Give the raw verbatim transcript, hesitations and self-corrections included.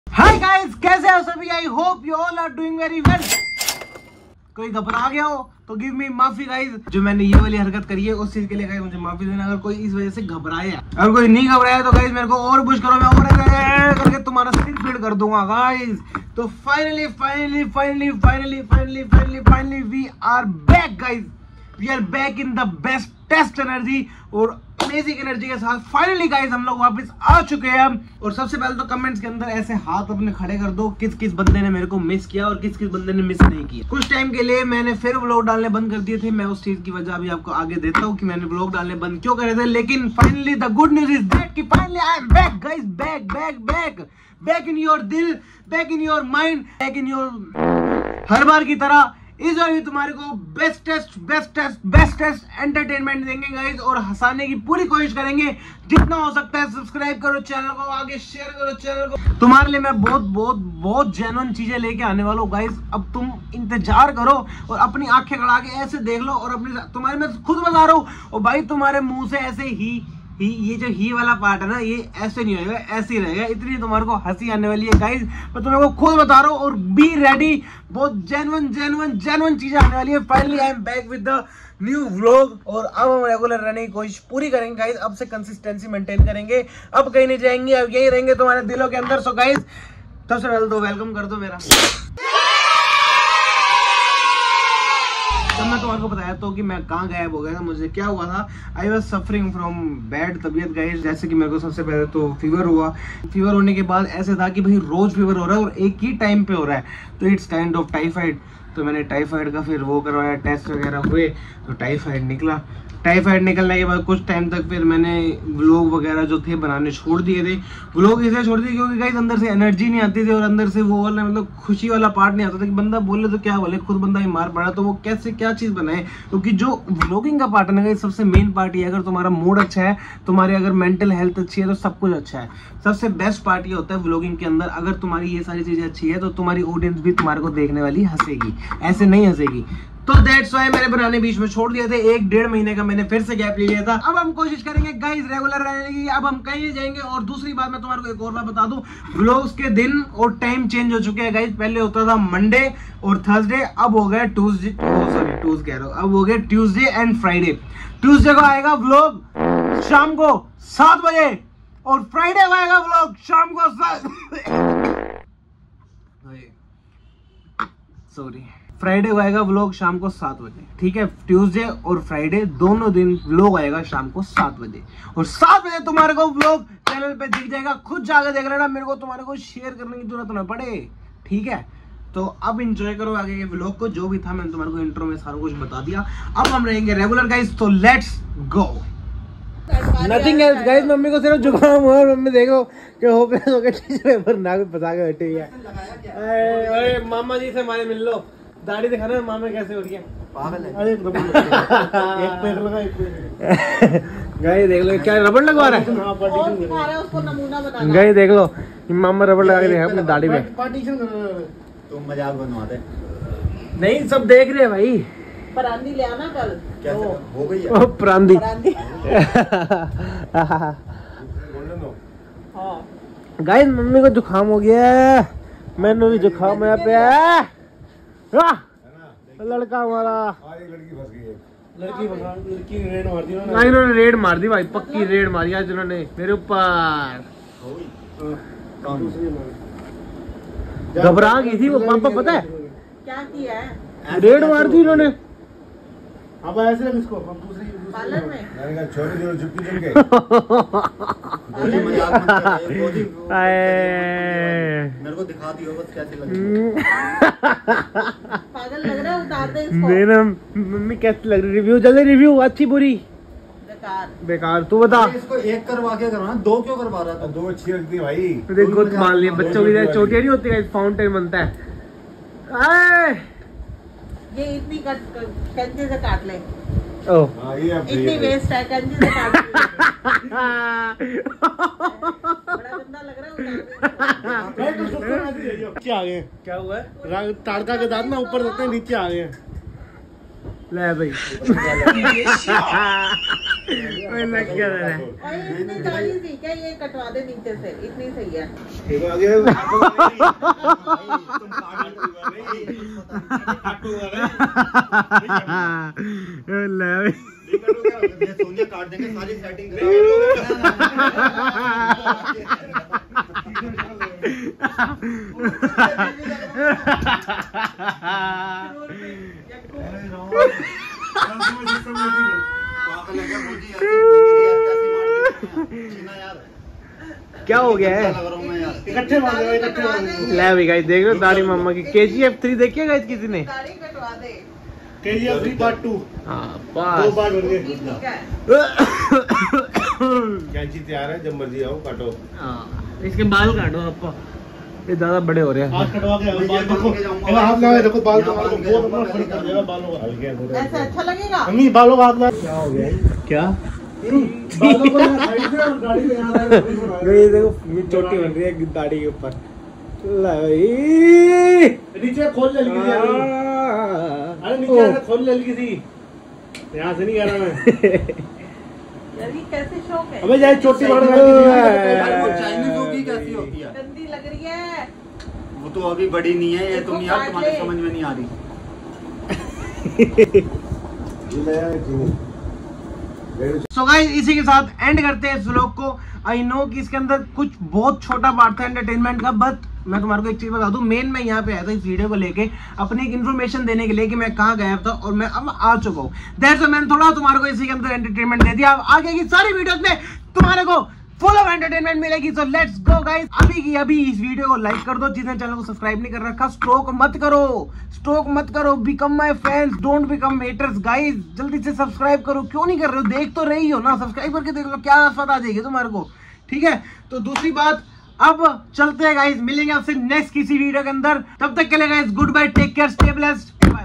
Hi guys, कैसे हो सभी? I hope you all are doing very well. कोई घबरा गया हो तो गिव मी माफी गाइस। जो मैंने ये वाली हरकत करी है उस चीज के लिए गाइस मुझे माफी देना। अगर कोई इस वजह से घबराया, अगर कोई नहीं घबराया तो गाइस मेरे को और पुश करो, मैं और करके तुम्हारा सिर पीड़ कर दूंगा गाइस। तो finally finally finally finally finally finally finally we are back guys. We are back in the best test energy और अमेजिंग एनर्जी के साथ फाइनली गाइस हम लोग वापस आ चुके हैं। और सबसे पहले तो कमेंट्स के अंदर ऐसे हाथ अपने खड़े कर दो किस किस बंदे ने मेरे को मिस किया और किस किस बंदे ने मिस नहीं किया। कुछ टाइम के लिए मैंने फिर व्लॉग डालने बंद कर दिए थे। मैं उस चीज की वजह अभी आपको आगे देता हूँ कि मैंने व्लॉग डालने बंद क्यों करे थे। लेकिन finally the good news is that कि finally I am back guys, back back back back in your दिल, back in your mind, back in your हर बार की तरह इस बार भी तुम्हारे को best test best test best test entertainment देंगे गाइस और हंसाने की पूरी कोशिश करेंगे जितना हो सकता है। सब्सक्राइब करो चैनल को, आगे शेयर करो चैनल को। तुम्हारे लिए मैं बहुत बहुत बहुत जेन्युइन चीजें लेके आने वाला हूँ गाइस। अब तुम इंतजार करो और अपनी आंखें गड़ा के ऐसे देख लो और अपनी तुम्हारे मैं खुद बता रहा हूँ और भाई तुम्हारे मुंह से ऐसे ही ही ये जो ही वाला पार्ट है ना, ये ऐसे नहीं होगा, ऐसे ही रहेगा। इतनी तुम्हारे को हंसी आने वाली है गाइस, मैं तुम्हें को खुद बता रहा हूँ। और बी रेडी, बहुत जेन्युइन जेन्युइन जेन्युइन चीजें आने वाली है। Finally I am back with the new vlog और अब हम रेगुलर रहने की कोशिश पूरी करेंगे गाइस। अब से कंसिस्टेंसी मेंटेन करेंगे, अब कहीं नहीं जाएंगे, अब यही रहेंगे तुम्हारे दिलों के अंदर। सो गाइस सबसे पहले तो वेलकम कर दो मेरा। तो मैं तुम्हारे को बताया तो कि मैं कहाँ गायब हो गया था, मुझे क्या हुआ था। I was suffering from bad तबीयत गाइस। जैसे कि मेरे को सबसे पहले तो फीवर हुआ। फीवर होने के बाद ऐसे था कि भाई रोज फीवर हो रहा है और एक ही टाइम पे हो रहा है, तो इट्स काइंड ऑफ टाइफाइड। तो मैंने टाइफाइड का फिर वो करवाया, टेस्ट वगैरह हुए तो टाइफाइड निकला। टाइफाइड निकलने के बाद कुछ टाइम तक फिर मैंने व्लॉग वगैरह जो थे बनाने छोड़ दिए थे। व्लॉग इसलिए छोड़ दिए क्योंकि गाइस अंदर से एनर्जी नहीं आती थी और अंदर से वो वाला मतलब खुशी वाला पार्ट नहीं आता था कि बंदा बोले तो क्या बोले, खुद बंदा बीमार पड़ा तो वो कैसे क्या चीज़ बनाए। क्योंकि जो व्लॉगिंग का पार्ट है ना गाइस, सबसे मेन पार्ट ये, अगर तुम्हारा मूड अच्छा है, तुम्हारी अगर मेंटल हेल्थ अच्छी है तो सब कुछ अच्छा है। सबसे बेस्ट पार्ट ये होता है व्लॉगिंग के अंदर, अगर तुम्हारी ये सारी चीज़ें अच्छी है तो तुम्हारी ऑडियंस भी तुम्हारे को देखने वाली हंसेगी, ऐसे नहीं हंसेगी। तो दैट्स व्हाई मैंने बनाने बीच में छोड़ दिए थे। एक डेढ़ महीने का मैंने फिर से गैप ले लिया था। अब हम कोशिश करेंगे गाइस रेगुलर रहने की। अब हम कहीं नहीं जाएंगे। और दूसरी बात मैं तुम्हारे को एक और बात बता दूं, व्लॉग्स के दिन और टाइम चेंज हो चुके हैं गाइस। पहले होता था मंडे और थर्सडे, अब हो गया ट्यूसडे, सॉरी ट्यूसडे कह रहा हूं, अब हो गया ट्यूसडे एंड फ्राइडे। ट्यूसडे को आएगा व्लॉग शाम को सात बजे और फ्राइडे को आएगा व्लॉग शाम को सात सॉरी फ्राइडे को आएगा व्लॉग शाम को सात बजे, ठीक है। ट्यूसडे और फ्राइडे दोनों दिन व्लॉग आएगा शाम को सात बजे और सात बजे तुम्हारे को व्लॉग चैनल पे दिख जाएगा। खुद जाकर देख लेना, मेरे को तुम्हारे को शेयर करने की जरूरत ना पड़े, ठीक है। तो अब एंजॉय करो आगे के व्लॉग को। जो भी था मैंने तुम्हारे को इंट्रो में सारा कुछ बता दिया। अब हम रहेंगे रेगुलर गाइस, तो let's go. Nothing else guys, mummy को सिर्फ जुकाम हुआ और मम्मी देखो कि होपलेस हो गए, टीचर पेपर नाक में फंसा के बैठी है। अरे मामा जी से हमारे मिल लो, दाढ़ी दिखाना है मामा कैसे हो रही है, पागल है। अरे एक पैर लगा, एक पैर गाइस देख लो क्या रबड़ लगवा रहा है, उसको नमूना बताना। गाइस देख लो मामा रबड़ लगा के देखा अपनी दाढ़ी पे। पार्टीशन तुम मजाक बनवाते नहीं, सब देख रहे हैं भाई। परांदी ले आना कल, क्या हो गई है परांदी। गाइस मम्मी को जुकाम हो गया है, मैंने भी जुकाम है पे है। लड़का हमारा लड़की फंस गई है, लड़की लड़की ने रेड मार दी ना, इन्होंने रेड मार दी भाई, पक्की रेड मारी आज इन्होंने मेरे ऊपर। घबरा गई थी वो, पापा पता है क्या किया है, रेड मार दी इन्होंने। अब ऐसे लग इसको हम दूसरी पार्लर में मैंने कहा छोटे जो चुपकी चुपके मेरे को दिखा दियो बस कैसे लग रही है। पागल लग रहा है, उतार दे इसको। नहीं ना मम्मी कैसी लग रही, रिव्यू जल्दी, रिव्यू अच्छी बुरी बेकार बेकार। तू बता इसको एक करवा के करवाना, दो क्यों करवा रहा था? दो अच्छी लगती है भाई, देखो मान लिया बच्चों की चोटियां नहीं होती है, फाउंटेन बनता है। ये इतनी कट कंचे से काट ले, ओह हाँ, ये इतनी वेस्ट है, कंचे से काट ले। बड़ा गंदा लग रहा है, नीचे आ गए। क्या हुआ है? ताड़का के दांत ना ऊपर रहते हैं, नीचे आ गए। ले भाई क्या रहा है? और ये इतनी दाढ़ी थी क्या, ये कटवा दे नीचे से, इतनी सही है। सोनिया काट देंगे सारी सेटिंग। क्या हो गया है? इकट्ठे मार दो, इकट्ठे मार दो। ले भी गाइस देख लो दाढ़ी मम्मा की। के जी एफ थ्री देखिए गाइस किसी ने? दाढ़ी कटवा दे। K G F three part two. हाँ दो बस। बार बन गए। ठीक है। कैंची तैयार है, जब मर्जी आओ काटो। हाँ, इसके बाल काटो अपा, ये ज्यादा बड़े हो रहे हैं। हाथ कटवा के बाल देखो, हाथ लगा देखो बाल तुम्हारे को बहुत बड़ा फर्क कर देगा बालों का। हल्के ऐसा अच्छा लगेगा? अम्मी बालों का हाथ लगा। क्या हो गया? क्या? बालों को साइड से और दाढ़ी पे यहाँ लगा। ये देखो ये चोटी बन रही है दाढ़ी के ऊपर। नीचे खोल ले किसी। अरे नीचे से खोल ले किसी। यहाँ से नहीं कह रहा मैं। यार ये कैसे शौक है? अबे जाए चोटी बड़ा चाइनीज होगी कैसी होती है? गंदी लग रही है। वो तो अभी बड़ी नहीं है, ये इसको तुम यार काट तुम्हारे ले। समझ में नहीं आ रही। सो गाइस इसी के साथ एंड करते हैं इस व्लॉग को। आई नो कि इसके अंदर कुछ बहुत छोटा पार्ट था एंटरटेनमेंट का, बट मैं तुम्हारे को एक चीज बता दूं, मेन मैं यहाँ पे आया था इस वीडियो को लेके अपनी एक इन्फॉर्मेशन देने के लिए कि मैं कहाँ गया था और मैं अब आ चुका हूँ। दैट्स मैंने थोड़ा तुम्हारे को इसी के अंदर एंटरटेनमेंट दे दिया। अब आगे की सारी वीडियोस में तुम्हारे को फुल ऑफ एंटरटेनमेंट मिलेगी। सो लेट्स गो गाइस, अभी की अभी इस वीडियो को लाइक कर दो, जिसने चैनल को सब्सक्राइब नहीं कर रखा स्ट्रोक मत करो, स्ट्रोक मत करो, become my fans, don't become haters guys. जल्दी से सब्सक्राइब करो, क्यों नहीं कर रहे हो? देख तो रही हो ना, सब्सक्राइब करके देख लो, क्या आफत आ जाएगी तुम्हारे को। ठीक है, तो दूसरी बात, अब चलते हैं गाइस, मिलेंगे आपसे नेक्स्ट किसी वीडियो के अंदर। तब तक के लिए guys good bye, take care, stay blessed, bye.